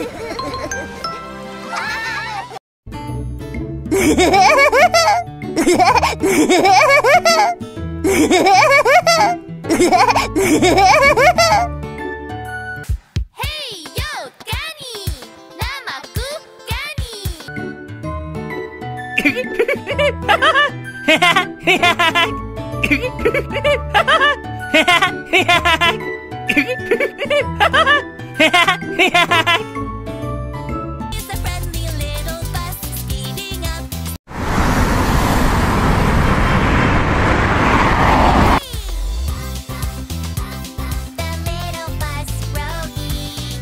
Hey yo, Gani! Namaku Gani! It's a friendly little bus speeding up. The little bus, Rogi.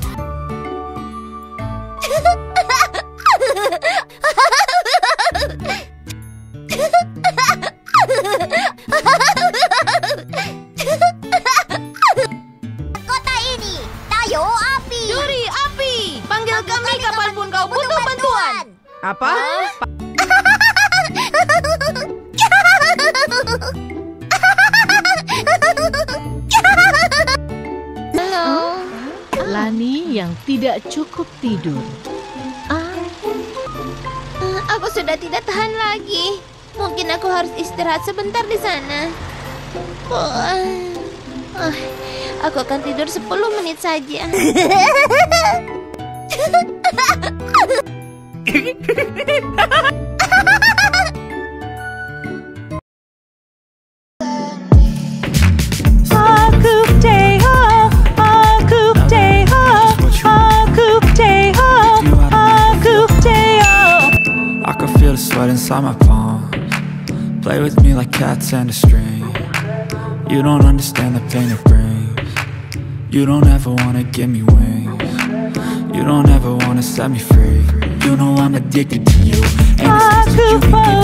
Kota ini, tayo api. Yuri, api! Panggil kami kapanpun kau butuh bantuan. Apa? Halo. Lani yang tidak cukup tidur. Aku sudah tidak tahan lagi. Mungkin aku harus istirahat sebentar di sana. Aku akan tidur 10 menit saja. I can feel the sweat inside my palms. Play with me like cats and a string. You don't understand the pain it brings. You don't ever wanna give me wings. You don't ever wanna set me free. You know I'm addicted to you, and the things that you can give